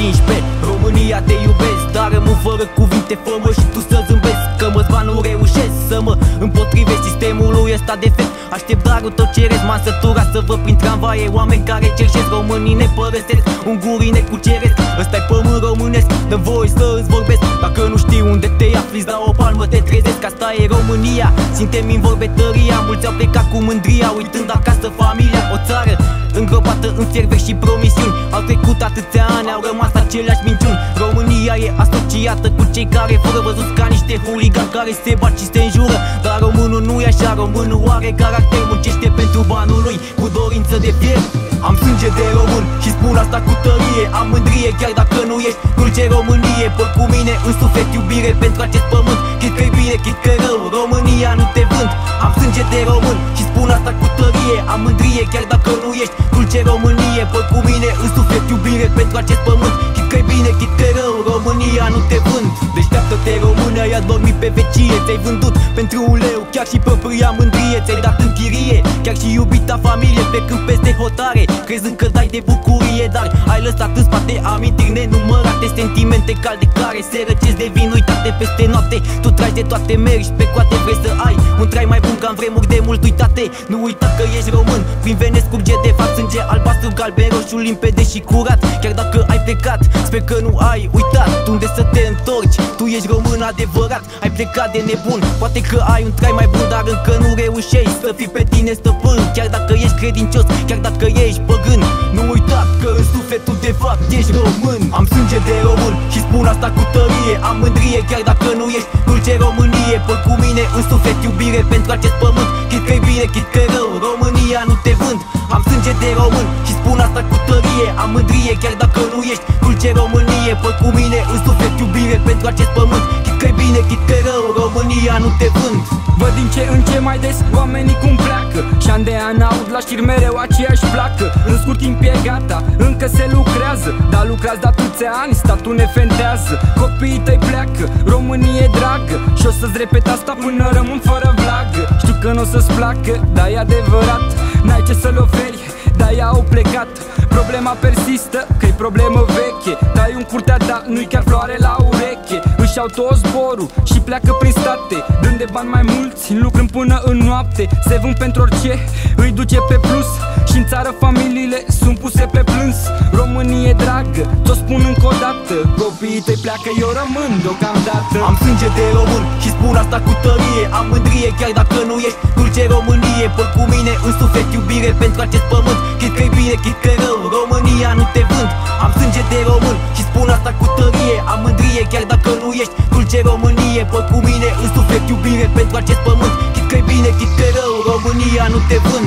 15. România, te iubesc, dar rămân fără cuvinte. Fă-mă și tu să zâmbesc, că mă nu reușesc să mă împotrivesc sistemului ăsta defect. Aștept darul, tot ceresc, m-am săturat să văd prin tramvaie oameni care cerșesc. Românii ne părăsesc, ungurii ne cuceresc. Ăsta-i pământ românesc, dă voie să îți vorbesc. Dacă nu știi unde te afli, la o palmă te trezesc. Asta e România, suntem în vorbetăria. Mulți au plecat cu mândria, uitând acasă familia. O țară îngropată în fiervec și promisiuni. Au trecut atâția ani, au rămas aceleași minciuni. România e asociată cu cei care fără văzuți ca niște huligani care se bat și se înjură. Dar românul nu e așa, românul are caracter. Muncește pentru banul lui, cu dorință de fier. Am sânge de român și spun asta cu tărie. Am mândrie chiar dacă nu ești dulce Românie. Păi cu mine în suflet iubire pentru acest pământ. Chit că-i bine, chit că-i rău, România nu te vând. Am sânge de român și spun asta cu tărie. Am mândrie chiar dacă nu ești dulce Românie. Păi cu mine în suflet iubire pentru acest pământ. Chit că-i bine, chit că-i rău, România nu te vând. Deșteaptă-te română, i-a dormit pe vecie. Ți-ai vândut pentru un leu chiar și propria mândrie. Ți-ai dat în chirie chiar și iubita familie, pe când peste hotare, crezând că dai de bucurie. Dar ai lăsat în spate amintiri nenumărate, sentimente calde care se răcesc, devin uitate peste noapte. Tu tragi de toate, mergi pe coate, vrei să ai un trai mai bun ca în vremuri de mult uitate. Nu uita că ești român, prin vene scurge de fapt sânge albastru, galben, roșu, limpede și curat. Chiar dacă ai plecat, sper că nu ai uitat unde să te întorci. Tu ești român adevărat, ai plecat de nebun. Poate că ai un trai mai bun, dar încă nu reușești să fii pe tine stăpân. Chiar dacă ești credincios, chiar dacă ești păgân, nu uita că în sufletul de fapt ești român. Am sânge de român și spun asta cu tărie. Am mândrie chiar dacă nu ești dulce Românie. Păi cu mine în suflet iubire pentru acest pământ. Chit că-i bine, chit că-i rău, România nu te vând. Am sânge de român și spun asta cu tărie. Am mândrie chiar dacă nu ești dulce Românie. Păi cu mine în suflet iubire pentru acest pământ. Chit că-i bine, chit că-i rău, România nu te vând. Văd din ce în ce mai des oamenii cum pleacă și an de an aud la știri mereu aceeași placă. În scurt timp e gata, încă se lucrează, dar lucrați de atâția ani, statul ne fentează. Copiii tăi pleacă, Românie dragă, și o să-ți repet asta până rămân fără vlagă. Știu că nu o să-ți placă, dar e adevărat, n-ai ce să-l oferi, dar ea au plecat. Problema persistă, că-i problemă veche, dai în curtea ta, nu-i chiar floare la ureche. Își iau tot zborul și pleacă prin state, dând de bani mai mulți, lucrând până în noapte. Se vând pentru orice, îi duce pe plus, și-n țară familiile sunt puse pe plâns. Românie dragă, ți-o spun încă o dată, copiii tăi pleacă, eu rămân deocamdată. Am sânge de român și spun asta cu tărie. Am mândrie chiar dacă nu ești dulce Românie. Păi cu mine în suflet iubire pentru acest pământ. Chit că-i bine, chit că-i rău, România nu te vând. Am sânge de român și spun asta cu tărie. Am mândrie chiar dacă nu ești dulce Românie. Păi cu mine în suflet iubire pentru acest pământ. Chit că-i bine, chit că-i rău, România nu te vând.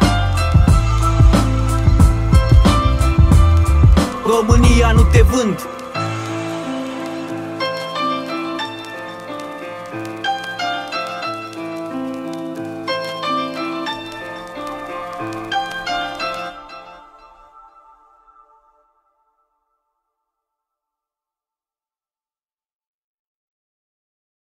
România nu te vând.